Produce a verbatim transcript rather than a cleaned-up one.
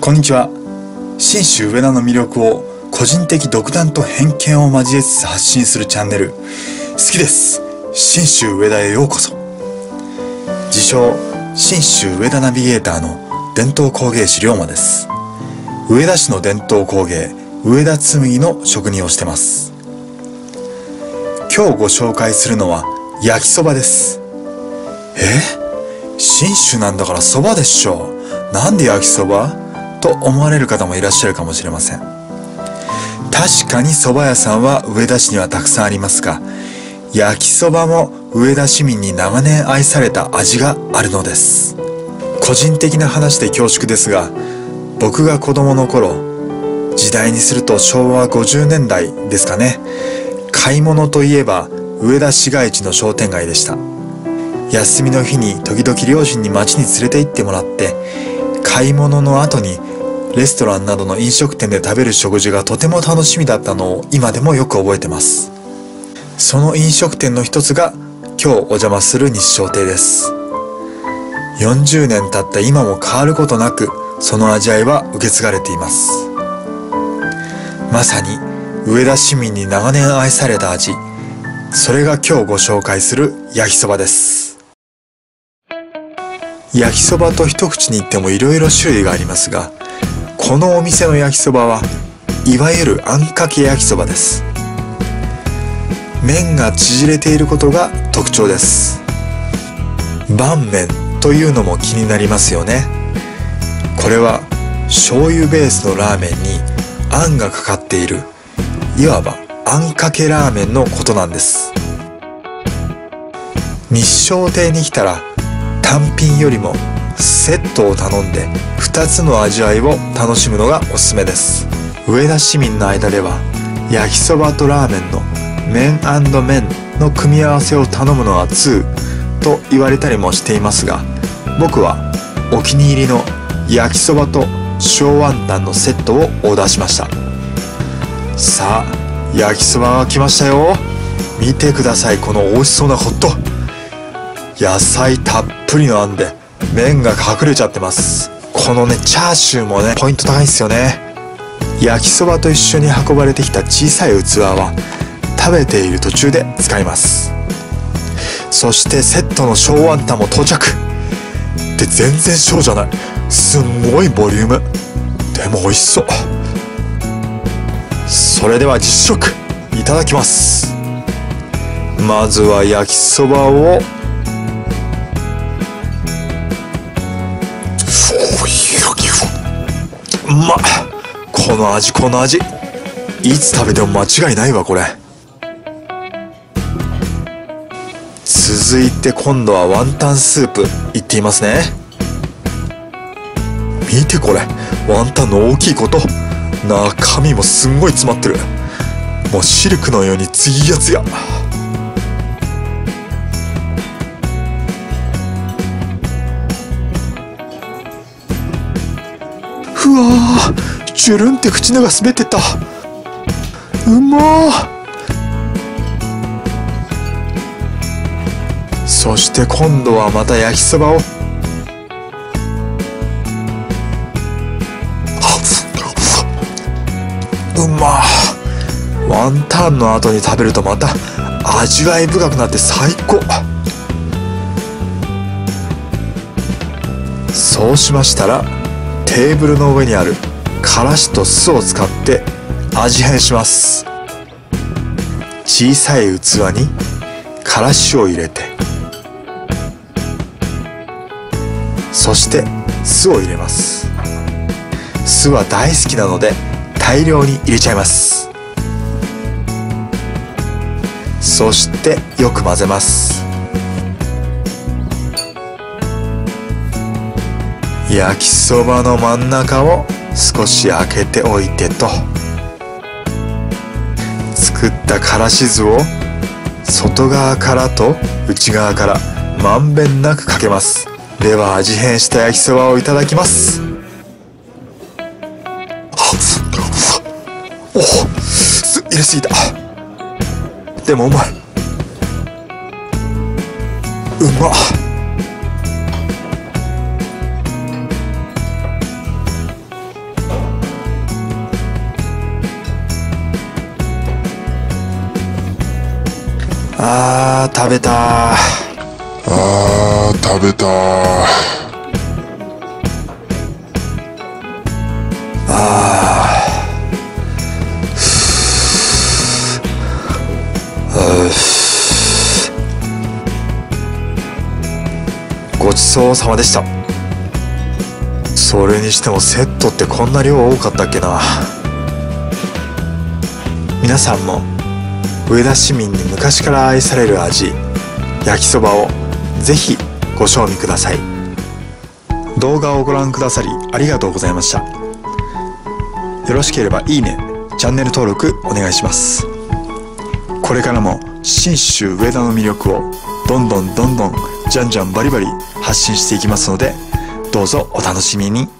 こんにちは。信州上田の魅力を個人的独断と偏見を交えつつ発信するチャンネル、好きです。信州上田へようこそ。自称信州上田ナビゲーターの伝統工芸士龍馬です。上田市の伝統工芸上田紬の職人をしてます。今日ご紹介するのは焼きそばです。え？信州なんだからそばでしょ。なんで焼きそば？と思われる方もいらっしゃるかもしれません。確かに蕎麦屋さんは上田市にはたくさんありますが、焼きそばも上田市民に長年愛された味があるのです。個人的な話で恐縮ですが、僕が子供の頃、時代にするとしょうわごじゅうねんだいですかね、買い物といえば上田市街地の商店街でした。休みの日に時々両親に街に連れて行ってもらって、買い物の後にレストランなどの飲食店で食べる食事がとても楽しみだったのを今でもよく覚えてます。その飲食店の一つが今日お邪魔する日昇亭です。よんじゅうねん経った今も変わることなく、その味わいは受け継がれています。まさに上田市民に長年愛された味、それが今日ご紹介する焼きそばです。焼きそばと一口に言ってもいろいろ種類がありますが、このお店の焼きそばはいわゆるあんかけ焼きそばです。麺が縮れていることが特徴です。拌麺というのも気になりますよね。これは醤油ベースのラーメンにあんがかかっている、いわばあんかけラーメンのことなんです。日昇亭に来たら単品よりもセットを頼んでふたつの味わいを楽しむのがおすすめです。上田市民の間では焼きそばとラーメンの麺&麺の組み合わせを頼むのはツーと言われたりもしていますが、僕はお気に入りの焼きそばと小ワンタンのセットをオーダーしました。さあ、焼きそばが来ましたよ。見てください、この美味しそうなホット。野菜たっぷりのあんで麺が隠れちゃってます。このねチャーシューもねポイント高いんですよね。焼きそばと一緒に運ばれてきた小さい器は食べている途中で使います。そしてセットの小ワンタンも到着で、全然小じゃない、すんごいボリュームでも美味しそう。それでは実食いただきます。まずは焼きそばをうまっ。この味この味、いつ食べても間違いないわこれ。続いて今度はワンタンスープいっていますね。見てこれ、ワンタンの大きいこと、中身もすんごい詰まってる。もうシルクのようにツヤツヤ。うわー、ジュルンって口の中滑ってった。うまー。そして今度はまた焼きそばを。うまー。ワンタンの後に食べるとまた味わい深くなって最高。そうしましたらテーブルの上にあるからしと酢を使って味変します。小さい器にからしを入れて、そして酢を入れます。酢は大好きなので大量に入れちゃいます。そしてよく混ぜます。焼きそばの真ん中を少し開けておいてと、作ったからし酢を外側からと内側からまんべんなくかけます。では味変した焼きそばをいただきます。おお、酢入れすぎた。でもうまい。うまっ。 あー食べたー。 あー食べたー。 あーごちそうさまでした。それにしてもセットってこんな量多かったっけな。皆さんも上田市民に昔から愛される味、焼きそばをぜひご賞味ください。動画をご覧くださりありがとうございました。よろしければいいね、チャンネル登録お願いします。これからも信州上田の魅力をどんどんどんどんじゃんじゃんバリバリ発信していきますので、どうぞお楽しみに。